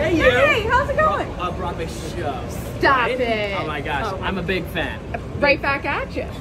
Hey, you. Hey, how's it going? A Broadway show. Stop right? it. Oh my gosh, I'm a big fan. Right back at you.